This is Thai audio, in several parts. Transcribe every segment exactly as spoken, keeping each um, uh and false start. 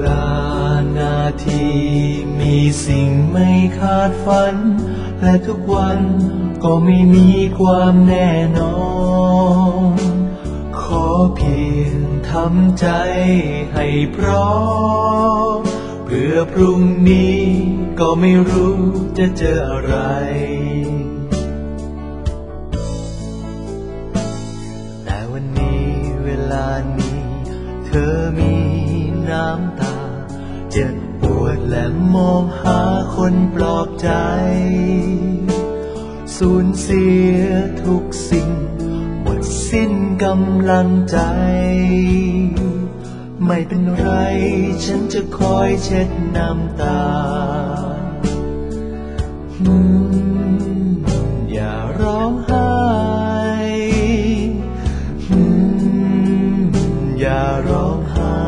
ลานาทีมีสิ่งไม่คาดฝันและทุกวันก็ไม่มีความแน่นอนขอเพียงทำใจให้พร้อมเพื่อพรุ่งนี้ก็ไม่รู้จะเจออะไรแต่วันนี้เวลานี้เธอมีน้ำตาเจ็บปวดและมองหาคนปลอบใจสูญเสียทุกสิ่งหมดสิ้นกำลังใจไม่เป็นไรฉันจะคอยเช็ดน้ำตาอย่าร้องไห้อย่าร้องไห้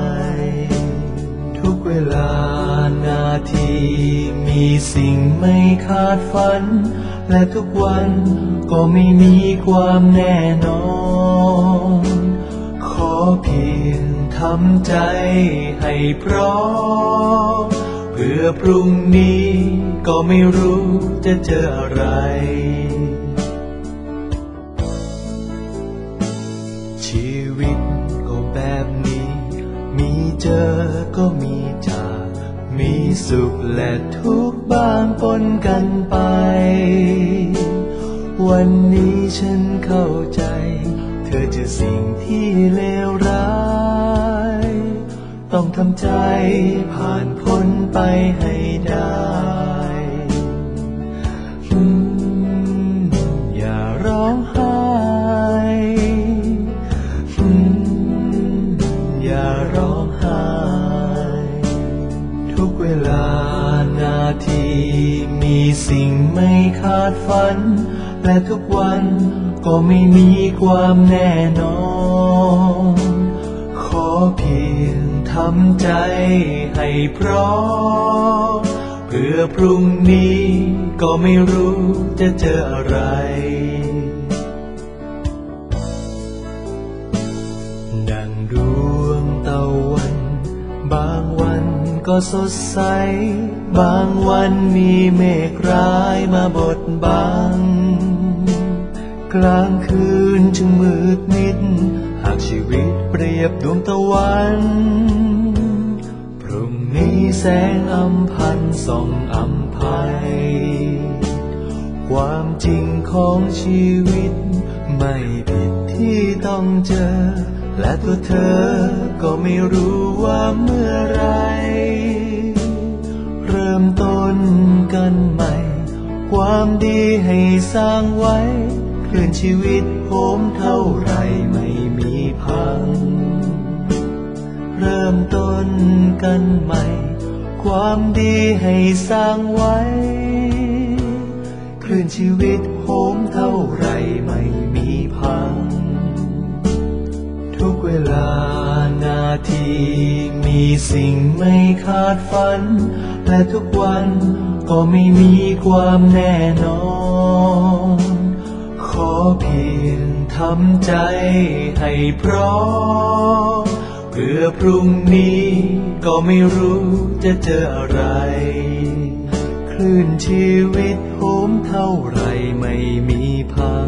ทุกเวลานาทีมีสิ่งไม่คาดฝันและทุกวันก็ไม่มีความแน่นอนขอเพียงทำใจให้พร้อมเพื่อพรุ่งนี้ก็ไม่รู้จะเจออะไรชีวิตก็แบบนี้มีเจอก็มีจากมีสุขและทุกข์บ้างปนกันไปวันนี้ฉันเข้าใจเธอเจอสิ่งที่เลวร้ายต้องทำใจผ่านพ้นไปให้ได้อย่าร้องไห้อย่าร้องไห้ทุกเวลานาทีมีสิ่งไม่คาดฝันและทุกวันก็ไม่มีความแน่นอนขอเพียงทำใจให้พร้อมเพื่อพรุ่งนี้ก็ไม่รู้จะเจออะไรดังดวงตะวันบางวันก็สดใสบางวันมีเมฆร้ายมาบดบังกลางคืนจึงมืดมิดหากชีวิตเปรียบดวงตะวันพรุ่งนี้แสงอำพันส่องอำภัยความจริงของชีวิตไม่ผิดที่ต้องเจอและตัวเธอก็ไม่รู้ว่าเมื่อไรเริ่มต้นกันใหม่ความดีให้สร้างไว้คลื่นชีวิตโหมเท่าไรไม่มีพังเริ่มต้นกันใหม่ความดีให้สร้างไว้คลื่นชีวิตโหมเท่าไรไม่มีพังทุกเวลานาทีมีสิ่งไม่คาดฝันและทุกวันก็ไม่มีความแน่นอนขอเพียงทำใจให้พร้อมเพื่อพรุ่งนี้ก็ไม่รู้จะเจออะไรคลื่นชีวิตโหมเท่าไรไม่มีพัง